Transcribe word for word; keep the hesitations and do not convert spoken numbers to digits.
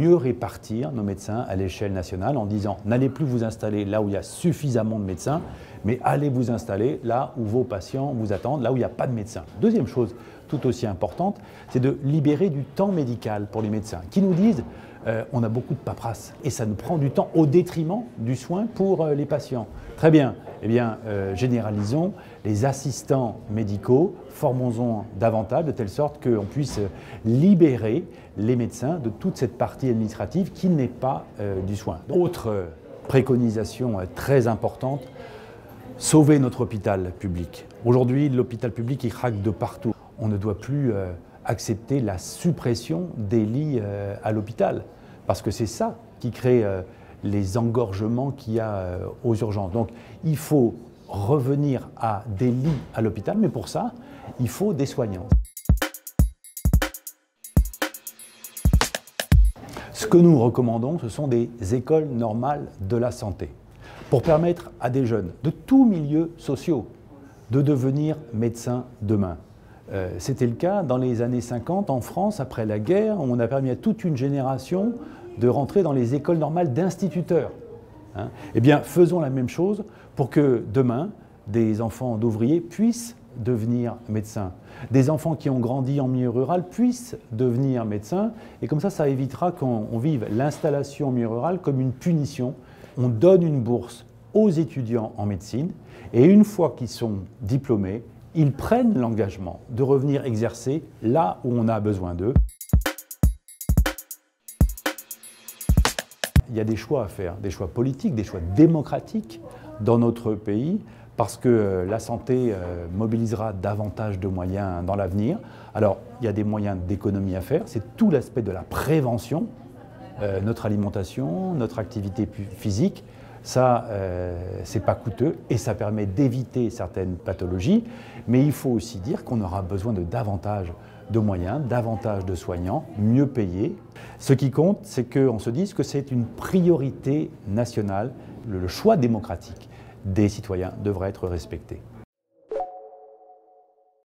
mieux répartir nos médecins à l'échelle nationale en disant n'allez plus vous installer là où il y a suffisamment de médecins, mais allez vous installer là où vos patients vous attendent, là où il n'y a pas de médecins. Deuxième chose tout aussi importante, c'est de libérer du temps médical pour les médecins qui nous disent euh, on a beaucoup de paperasse et ça nous prend du temps au détriment du soin pour euh, les patients. Très bien, eh bien euh, généralisons les assistants médicaux, formons-en davantage de telle sorte qu'on puisse libérer les médecins de toute cette partie administrative qui n'est pas euh, du soin. Autre euh, préconisation euh, très importante, sauver notre hôpital public. Aujourd'hui, l'hôpital public il craque de partout. On ne doit plus euh, accepter la suppression des lits euh, à l'hôpital, parce que c'est ça qui crée euh, les engorgements qu'il y a euh, aux urgences. Donc il faut revenir à des lits à l'hôpital, mais pour ça, il faut des soignants. Ce que nous recommandons, ce sont des écoles normales de la santé, pour permettre à des jeunes de tous milieux sociaux de devenir médecins demain. Euh, C'était le cas dans les années cinquante en France, après la guerre, où on a permis à toute une génération de rentrer dans les écoles normales d'instituteurs. Hein. Eh bien, faisons la même chose pour que demain, des enfants d'ouvriers puissent devenir médecins. Des enfants qui ont grandi en milieu rural puissent devenir médecins. Et comme ça, ça évitera qu'on vive l'installation en milieu rural comme une punition. On donne une bourse aux étudiants en médecine et une fois qu'ils sont diplômés, ils prennent l'engagement de revenir exercer là où on a besoin d'eux. Il y a des choix à faire, des choix politiques, des choix démocratiques dans notre pays, parce que la santé mobilisera davantage de moyens dans l'avenir. Alors, il y a des moyens d'économie à faire, c'est tout l'aspect de la prévention, euh, notre alimentation, notre activité physique. Ça, euh, c'est pas coûteux et ça permet d'éviter certaines pathologies, mais il faut aussi dire qu'on aura besoin de davantage de moyens, davantage de soignants, mieux payés. Ce qui compte, c'est qu'on se dise que c'est une priorité nationale. Le choix démocratique des citoyens devrait être respecté.